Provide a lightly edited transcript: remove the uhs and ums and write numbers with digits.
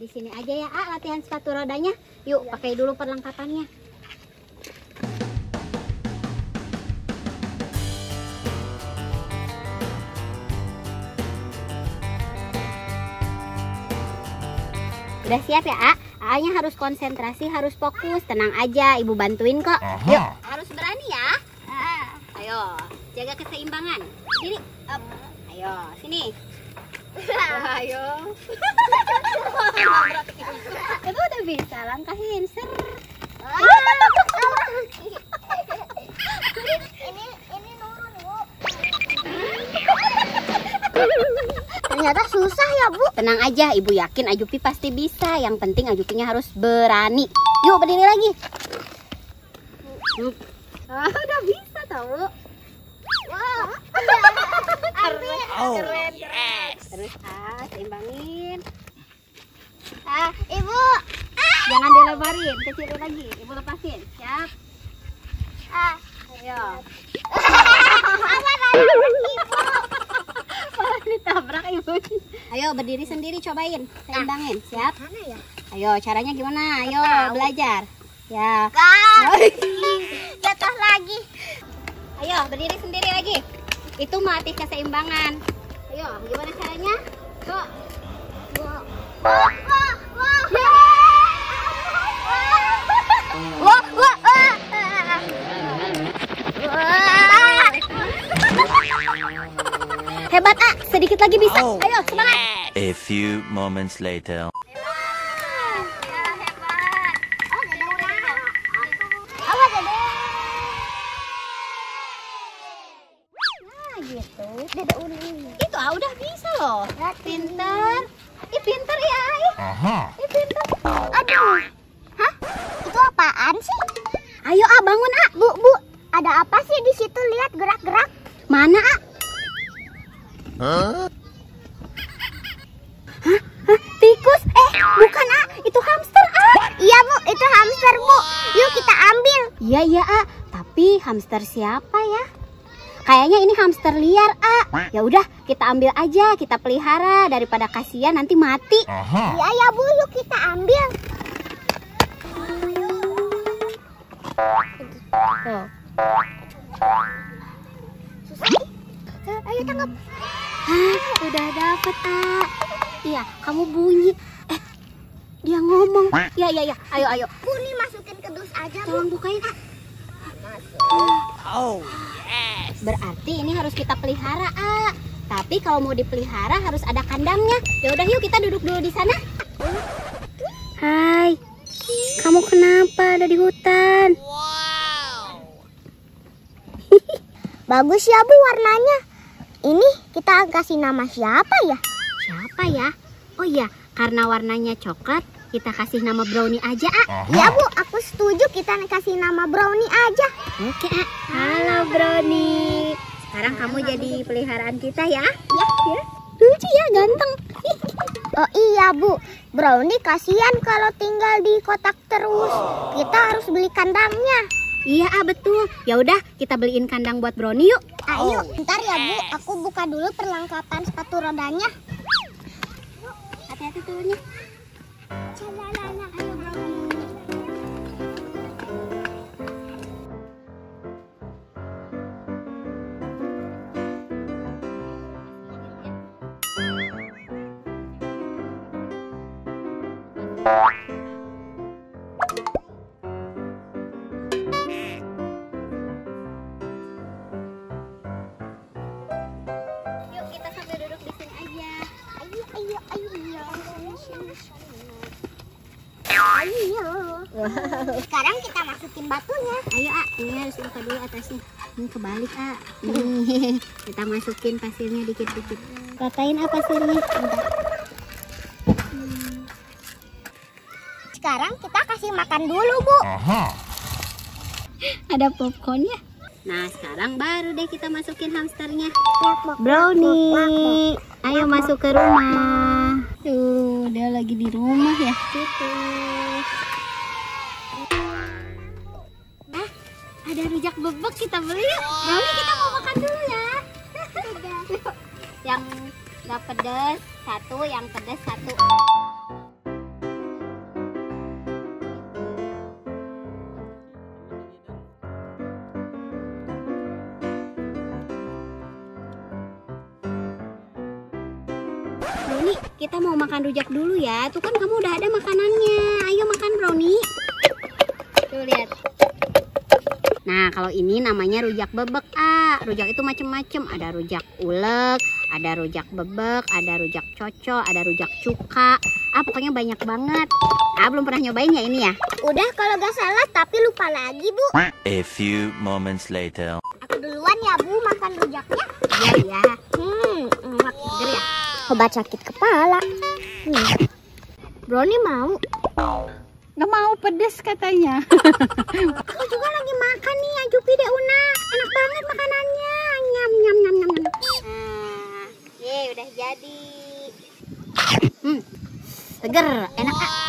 di sini aja ya, latihan sepatu rodanya. Yuk, pakai dulu perlengkapannya. Udah siap ya, A-nya harus konsentrasi, harus fokus. Tenang aja, Ibu bantuin kok. Yuk, harus berani ya. Ayo, jaga keseimbangan. Sini, up. Ayo, sini. Ayo. Itu udah bisa, langkahin. Ser. Ini nurun, Bu. Ternyata susah ya, Bu. Tenang aja, Ibu yakin Ajupi pasti bisa. Yang penting Ajupinya harus berani. Yuk, berdiri lagi. Udah bisa tahu. Wow. Keren. Terus seimbangin. Ibu. Jangan dilebarin, kecilin lagi. Ibu lepasin. Siap. Ayo. Malah ditabrak Ibu. Ayo berdiri sendiri, cobain. Seimbangin. Siap? Mana ya? Ayo, caranya gimana? Ayo belajar. Ya. Jatuh lagi. Ayo berdiri sendiri lagi. Itu melatih keseimbangan. Ayo, gimana caranya? Yuk. Hebat, sedikit lagi bisa. Ayo, semangat. A few moments later. Gitu. Dada Uli. Itu udah bisa loh. Pinter. Pinter ya. Pinter. Aduh. Hah? Itu apaan sih? Ayo bangun Bu, ada apa sih di situ? Lihat gerak-gerak. Mana Huh? Tikus? Bukan itu hamster Iya, Bu, itu hamster, Bu. Yuk kita ambil. Iya tapi hamster siapa ya? Kayaknya ini hamster liar Ya udah kita ambil aja, kita pelihara daripada kasihan nanti mati. Iya ya, Bu, yuk kita ambil. Tuh. Ayo tangkap. Udah dapet Iya, kamu bunyi. Dia ngomong. Ya. Ayo. Bu, nih masukin ke dus aja, Bu. Tolong bukain Berarti ini harus kita pelihara Tapi kalau mau dipelihara harus ada kandangnya. Ya udah yuk kita duduk dulu di sana. Hai. Kamu kenapa ada di hutan? Bagus ya, Bu, warnanya. Ini kita kasih nama siapa ya? Siapa ya? Oh iya, karena warnanya coklat, kita kasih nama Brownie aja Ya, Bu, aku setuju kita kasih nama Brownie aja. Oke Halo Brownie. Sekarang kamu jadi peliharaan kita ya? Ya. Lucu ya, ganteng. Oh iya, Bu, Brownie kasihan kalau tinggal di kotak terus. Kita harus beli kandangnya. Iya betul. Ya udah kita beliin kandang buat Brownie yuk. Ayo, bentar ya, Bu, aku buka dulu perlengkapan sepatu rodanya. Hati-hati turunnya. Calalala, ayo Brownie. Yuk kita sambil duduk di sini aja. Ayo. Sekarang kita masukin batunya. Ayo ini harus buka dulu atasnya. Ini kebalik Nih kita masukin pasirnya dikit-dikit. Ratain pasirnya. Sekarang kita kasih makan dulu, Bu. Ada popcornnya. Nah sekarang baru deh kita masukin hamsternya. Brownie. Brownie, ayo masuk ke rumah. Tuh, dia lagi di rumah ya. Ada rujak bebek kita beli yuk. Brownie kita mau makan dulu ya. Yang nggak pedas satu, yang pedas satu. Kita mau makan rujak dulu ya. Tuh kan kamu udah ada makanannya. Ayo makan brownie. Tuh lihat. Nah, kalau ini namanya rujak bebek, A. Rujak itu macem-macem. Ada rujak ulek, ada rujak bebek, ada rujak coco, ada rujak cuka. Pokoknya banyak banget. Belum pernah nyobain ya ini ya? Udah kalau gak salah, tapi lupa lagi, Bu. A few moments later. Aku duluan ya, Bu, makan rujaknya. Iya. Enak. Seger ya? Obat sakit kepala. Brownie mau? Nggak mau, pedes katanya. Aku juga lagi makan nih, Jupi deh Una. Enak banget makanannya. Nyam nyam nyam nyam. Udah jadi. Seger, enak, A.